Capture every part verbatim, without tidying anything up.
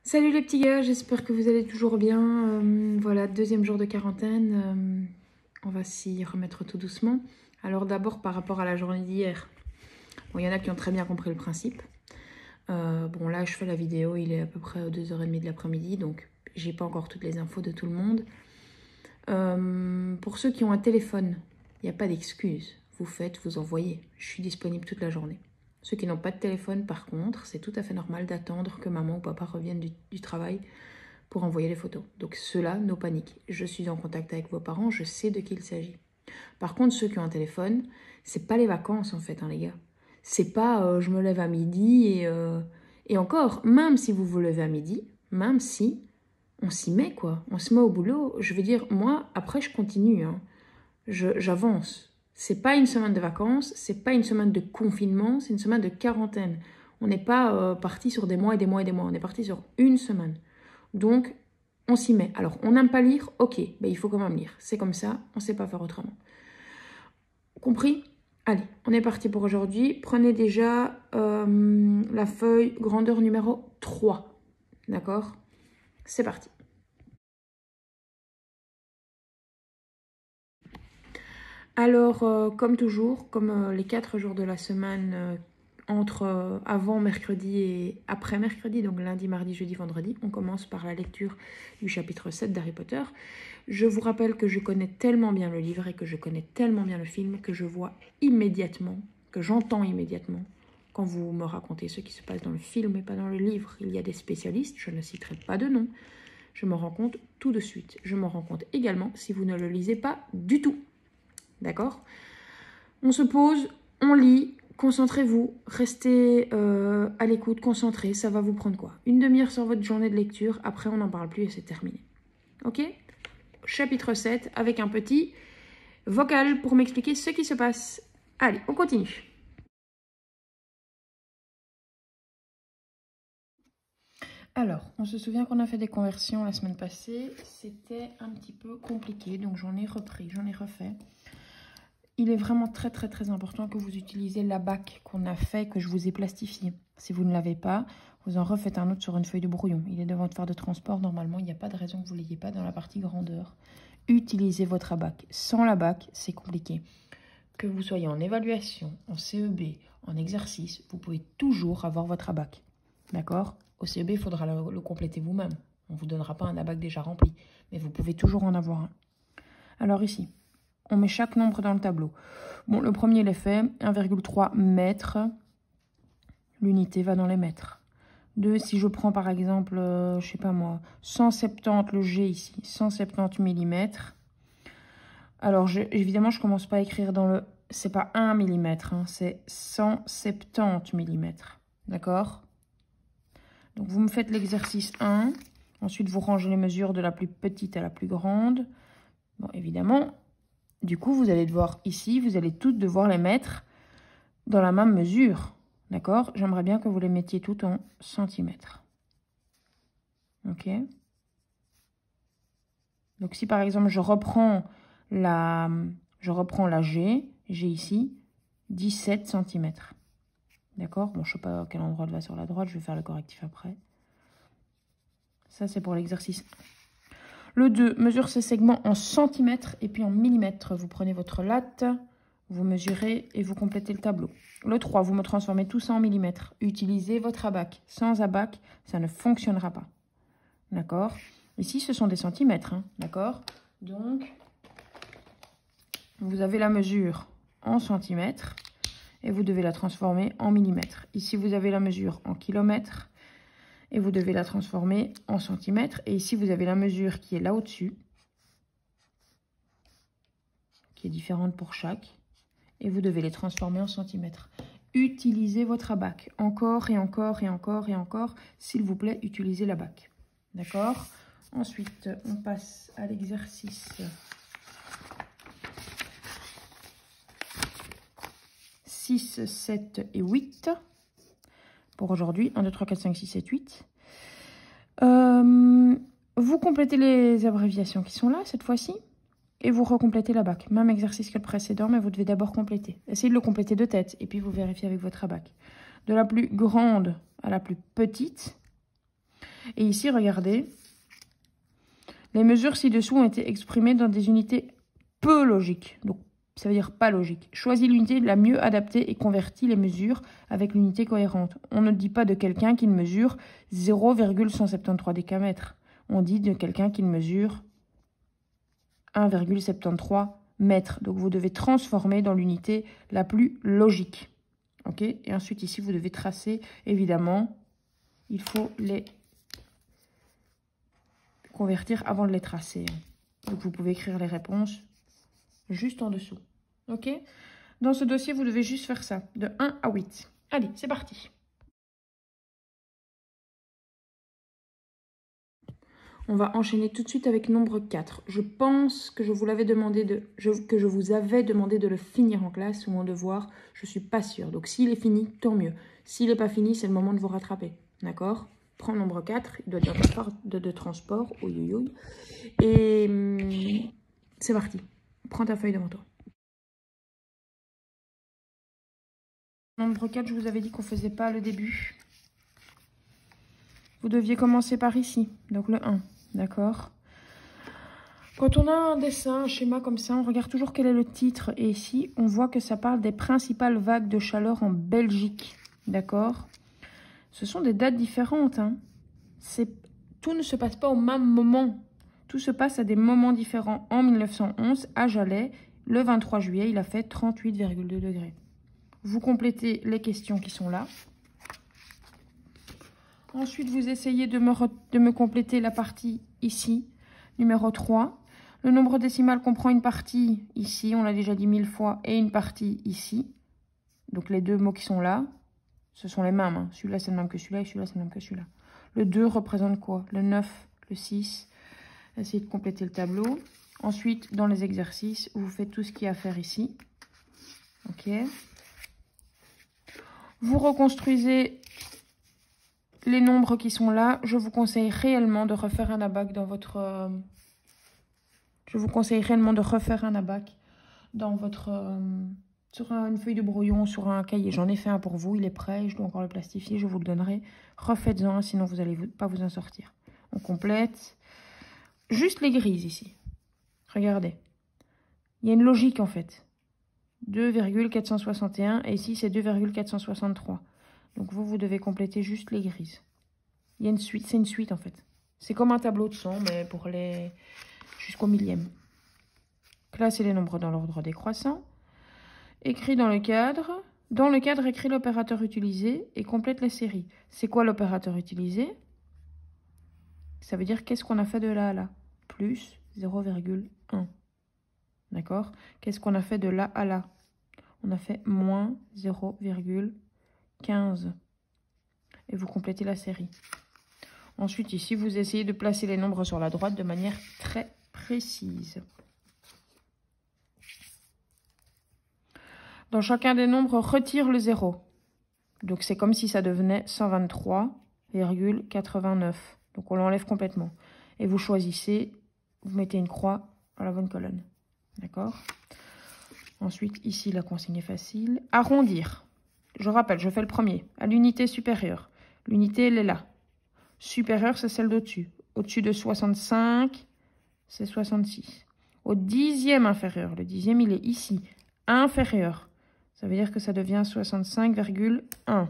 Salut les petits gars, j'espère que vous allez toujours bien. Euh, voilà, deuxième jour de quarantaine. Euh, on va s'y remettre tout doucement. Alors d'abord par rapport à la journée d'hier. Bon, il y en a qui ont très bien compris le principe. Euh, bon là, je fais la vidéo, il est à peu près deux heures trente de l'après-midi, donc j'ai pas encore toutes les infos de tout le monde. Euh, pour ceux qui ont un téléphone, il n'y a pas d'excuse. Vous faites, vous envoyez. Je suis disponible toute la journée. Ceux qui n'ont pas de téléphone, par contre, c'est tout à fait normal d'attendre que maman ou papa reviennent du, du travail pour envoyer les photos. Donc ceux-là, no panique. Je suis en contact avec vos parents, je sais de qui il s'agit. Par contre, ceux qui ont un téléphone, c'est pas les vacances en fait, hein, les gars. C'est pas euh, je me lève à midi et, euh, et encore, même si vous vous levez à midi, même si on s'y met quoi, on se met au boulot. Je veux dire, moi, après je continue, hein. Je, j'avance. C'est pas une semaine de vacances, c'est pas une semaine de confinement, c'est une semaine de quarantaine. On n'est pas euh, parti sur des mois et des mois et des mois, on est parti sur une semaine. Donc, on s'y met. Alors, on n'aime pas lire, ok, ben, il faut quand même lire. C'est comme ça, on ne sait pas faire autrement. Compris? Allez, on est parti pour aujourd'hui. Prenez déjà euh, la feuille grandeur numéro trois. D'accord? C'est parti. Alors, euh, comme toujours, comme euh, les quatre jours de la semaine, euh, entre euh, avant mercredi et après mercredi, donc lundi, mardi, jeudi, vendredi, on commence par la lecture du chapitre sept d'Harry Potter. Je vous rappelle que je connais tellement bien le livre et que je connais tellement bien le film que je vois immédiatement, que j'entends immédiatement, quand vous me racontez ce qui se passe dans le film et pas dans le livre. Il y a des spécialistes, je ne citerai pas de nom. Je m'en rends compte tout de suite. Je m'en rends compte également si vous ne le lisez pas du tout. D'accord? On se pose, on lit, concentrez-vous, restez euh, à l'écoute, concentrés, ça va vous prendre quoi? Une demi-heure sur votre journée de lecture, après on n'en parle plus et c'est terminé. Ok? Chapitre sept, avec un petit vocal pour m'expliquer ce qui se passe. Allez, on continue. Alors, on se souvient qu'on a fait des conversions la semaine passée, c'était un petit peu compliqué, donc j'en ai repris, j'en ai refait. Il est vraiment très très très important que vous utilisez la bac qu'on a fait, que je vous ai plastifié. Si vous ne l'avez pas, vous en refaites un autre sur une feuille de brouillon. Il est devant votre phare de transport, normalement, il n'y a pas de raison que vous ne l'ayez pas dans la partie grandeur. Utilisez votre abac. Sans la bac, c'est compliqué. Que vous soyez en évaluation, en C E B, en exercice, vous pouvez toujours avoir votre abac. D'accord? Au C E B, il faudra le, le compléter vous-même. On ne vous donnera pas un abac déjà rempli, mais vous pouvez toujours en avoir un. Alors ici, on met chaque nombre dans le tableau. Bon, le premier, il est fait. un virgule trois mètres. L'unité va dans les mètres. deux, si je prends par exemple, euh, je sais pas moi, cent soixante-dix, le G ici, cent soixante-dix millimètres. Alors, je, évidemment, je commence pas à écrire dans le... C'est pas un millimètre, hein, c'est cent soixante-dix millimètres. D'accord? Donc, vous me faites l'exercice un. Ensuite, vous rangez les mesures de la plus petite à la plus grande. Bon, évidemment... Du coup, vous allez devoir, ici, vous allez toutes devoir les mettre dans la même mesure. D'accord? J'aimerais bien que vous les mettiez toutes en centimètres. Ok? Donc, si par exemple, je reprends la, je reprends la G, j'ai ici dix-sept centimètres. D'accord? Bon, je ne sais pas à quel endroit elle va sur la droite, je vais faire le correctif après. Ça, c'est pour l'exercice un. Le deux, mesure ces segments en centimètres et puis en millimètres. Vous prenez votre latte, vous mesurez et vous complétez le tableau. Le trois, vous me transformez tout ça en millimètres. Utilisez votre abac. Sans abac, ça ne fonctionnera pas. D'accord? Ici, ce sont des centimètres. Hein, d'accord? Donc, vous avez la mesure en centimètres et vous devez la transformer en millimètres. Ici, vous avez la mesure en kilomètres. Et vous devez la transformer en centimètres. Et ici, vous avez la mesure qui est là au-dessus, qui est différente pour chaque. Et vous devez les transformer en centimètres. Utilisez votre abac. Encore et encore et encore et encore. S'il vous plaît, utilisez l'abac. D'accord? Ensuite, on passe à l'exercice six, sept et huit. Pour aujourd'hui, un, deux, trois, quatre, cinq, six, sept, huit. Euh, vous complétez les abréviations qui sont là, cette fois-ci, et vous recomplétez la bac. Même exercice que le précédent, mais vous devez d'abord compléter. Essayez de le compléter de tête, et puis vous vérifiez avec votre abac. De la plus grande à la plus petite, Et ici, regardez, les mesures ci-dessous ont été exprimées dans des unités peu logiques. Donc, ça veut dire pas logique. Choisis l'unité la mieux adaptée et convertis les mesures avec l'unité cohérente. On ne dit pas de quelqu'un qui mesure zéro virgule cent soixante-treize décamètres. On dit de quelqu'un qui mesure un virgule soixante-treize mètres. Donc, vous devez transformer dans l'unité la plus logique. OK? Et ensuite, ici, vous devez tracer, évidemment, il faut les convertir avant de les tracer. Donc, vous pouvez écrire les réponses juste en dessous. OK? Dans ce dossier, vous devez juste faire ça, de un à huit. Allez, c'est parti. On va enchaîner tout de suite avec nombre quatre. Je pense que je vous l'avais demandé de, je, que je vous avais demandé de le finir en classe ou en devoir. Je suis pas sûre. Donc, s'il est fini, tant mieux. S'il n'est pas fini, c'est le moment de vous rattraper. D'accord? Prends nombre quatre. Il doit y avoir part de, de transport. Oui, oui, oui. Et hum, c'est parti. Prends ta feuille devant toi. Nombre quatre, je vous avais dit qu'on ne faisait pas le début. Vous deviez commencer par ici, donc le un, d'accord? Quand on a un dessin, un schéma comme ça, on regarde toujours quel est le titre. Et ici, on voit que ça parle des principales vagues de chaleur en Belgique, d'accord? Ce sont des dates différentes, hein. Tout ne se passe pas au même moment. Tout se passe à des moments différents. En mille neuf cent onze, à Jalais, le vingt-trois juillet, il a fait trente-huit virgule deux degrés. Vous complétez les questions qui sont là. Ensuite, vous essayez de me, de me compléter la partie ici, numéro trois. Le nombre décimal comprend une partie ici, on l'a déjà dit mille fois, et une partie ici. Donc les deux mots qui sont là, ce sont les mêmes. Hein. Celui-là, c'est le même que celui-là, et celui-là, c'est le même que celui-là. Le deux représente quoi? Le neuf, le six. Essayez de compléter le tableau. Ensuite, dans les exercices, vous faites tout ce qu'il y a à faire ici. OK. Vous reconstruisez les nombres qui sont là. Je vous conseille réellement de refaire un abac dans votre... Euh, je vous conseille réellement de refaire un abac dans votre... Euh, sur une feuille de brouillon, sur un cahier. J'en ai fait un pour vous, il est prêt. Je dois encore le plastifier, je vous le donnerai. Refaites-en, sinon vous n'allez pas vous en sortir. On complète. Juste les grises ici. Regardez. Il y a une logique en fait. deux virgule quatre cent soixante et un et ici c'est deux virgule quatre cent soixante-trois. Donc vous, vous devez compléter juste les grises. Il y a une suite, c'est une suite en fait. C'est comme un tableau de son, mais pour les jusqu'au millième. Classez les nombres dans l'ordre décroissant. Écris dans le cadre. Dans le cadre, écris l'opérateur utilisé et complète les séries. C'est quoi l'opérateur utilisé? Ça veut dire qu'est-ce qu'on a fait de là à là? Plus zéro virgule un. D'accord? Qu'est-ce qu'on a fait de là à là? On a fait moins zéro virgule quinze. Et vous complétez la série. Ensuite, ici, vous essayez de placer les nombres sur la droite de manière très précise. Dans chacun des nombres, retire le zéro. Donc, c'est comme si ça devenait cent vingt-trois virgule quatre-vingt-neuf. Donc, on l'enlève complètement. Et vous choisissez, vous mettez une croix à la bonne colonne. D'accord? Ensuite, ici, la consigne est facile. Arrondir. Je rappelle, je fais le premier. À l'unité supérieure. L'unité, elle est là. Supérieure, c'est celle d'au-dessus. Au-dessus de soixante-cinq, c'est soixante-six. Au dixième inférieur, le dixième, il est ici. Inférieur. Ça veut dire que ça devient soixante-cinq virgule un.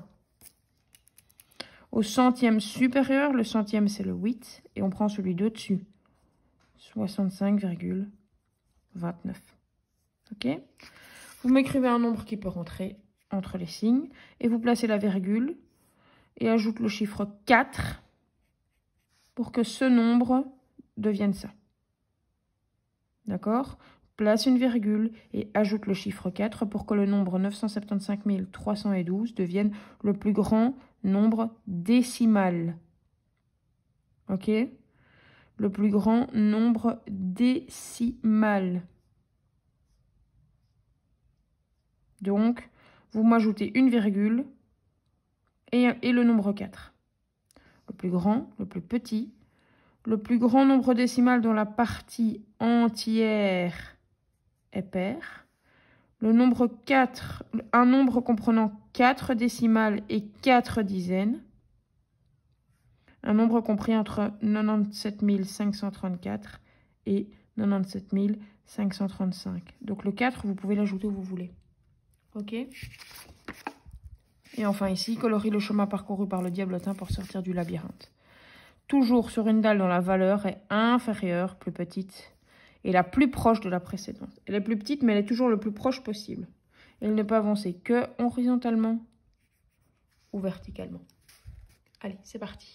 Au centième supérieur, le centième, c'est le huit. Et on prend celui d'au-dessus. soixante-cinq virgule vingt-neuf. OK? Vous m'écrivez un nombre qui peut rentrer entre les signes. Et vous placez la virgule. Et ajoute le chiffre quatre. Pour que ce nombre devienne ça. D'accord? Place une virgule et ajoute le chiffre quatre pour que le nombre neuf cent soixante-quinze mille trois cent douze devienne le plus grand nombre décimal. OK? Le plus grand nombre décimal. Donc, vous m'ajoutez une virgule et, et le nombre quatre. Le plus grand, le plus petit, le plus grand nombre décimal dont la partie entière est pair. Le nombre quatre, un nombre comprenant quatre décimales et quatre dizaines. un nombre compris entre quatre-vingt-dix-sept mille cinq cent trente-quatre et quatre-vingt-dix-sept mille cinq cent trente-cinq. Donc le quatre, vous pouvez l'ajouter où vous voulez. Ok? Et enfin ici, colorie le chemin parcouru par le diablotin pour sortir du labyrinthe. Toujours sur une dalle dont la valeur est inférieure, plus petite, et la plus proche de la précédente. Elle est plus petite, mais elle est toujours le plus proche possible. Elle ne peut avancer que horizontalement ou verticalement. Allez, c'est parti.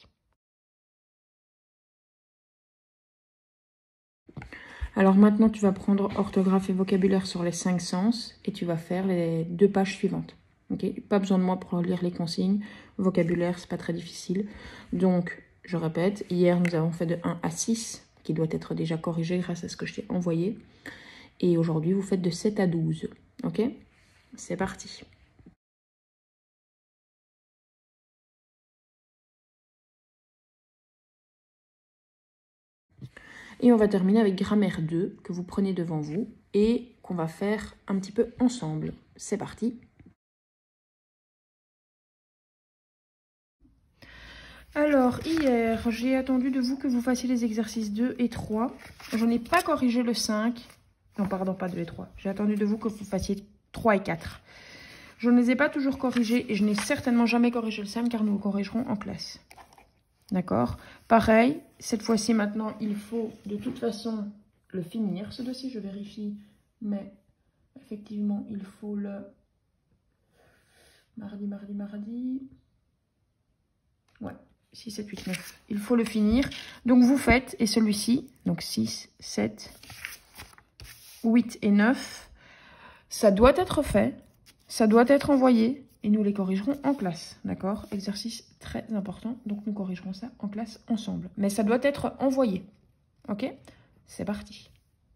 Alors maintenant, tu vas prendre orthographe et vocabulaire sur les cinq sens et tu vas faire les deux pages suivantes. Okay, pas besoin de moi pour lire les consignes. Vocabulaire, c'est pas très difficile. Donc, je répète, hier, nous avons fait de un à six, qui doit être déjà corrigé grâce à ce que je t'ai envoyé. Et aujourd'hui, vous faites de sept à douze. Ok? C'est parti. Et on va terminer avec grammaire deux, que vous prenez devant vous et qu'on va faire un petit peu ensemble. C'est parti. Alors, hier, j'ai attendu de vous que vous fassiez les exercices deux et trois. Je n'ai pas corrigé le cinq. Non, pardon, pas deux et trois. J'ai attendu de vous que vous fassiez trois et quatre. Je ne les ai pas toujours corrigés et je n'ai certainement jamais corrigé le cinq car nous le corrigerons en classe. D'accord? Pareil, cette fois-ci maintenant, il faut de toute façon le finir. Ce dossier, je vérifie, mais effectivement, il faut le mardi, mardi, mardi. Ouais, six, sept, huit, neuf. Il faut le finir. Donc, vous faites, et celui-ci, donc six, sept, huit et neuf, ça doit être fait, ça doit être envoyé, et nous les corrigerons en classe, d'accord? Exercice très important, donc nous corrigerons ça en classe ensemble. Mais ça doit être envoyé, ok? C'est parti.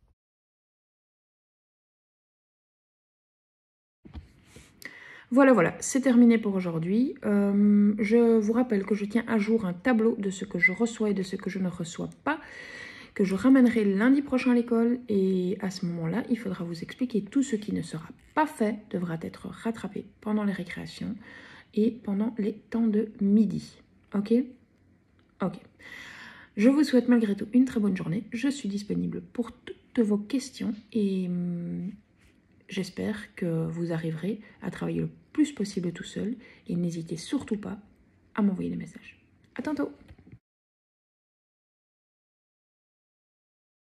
Voilà, voilà, c'est terminé pour aujourd'hui. Euh, je vous rappelle que je tiens à jour un tableau de ce que je reçois et de ce que je ne reçois pas, que je ramènerai lundi prochain à l'école. Et à ce moment-là, il faudra vous expliquer tout ce qui ne sera pas fait devra être rattrapé pendant les récréations et pendant les temps de midi. Ok? Ok. Je vous souhaite malgré tout une très bonne journée. Je suis disponible pour toutes vos questions et hum, j'espère que vous arriverez à travailler le plus possible tout seul et n'hésitez surtout pas à m'envoyer des messages. À tantôt!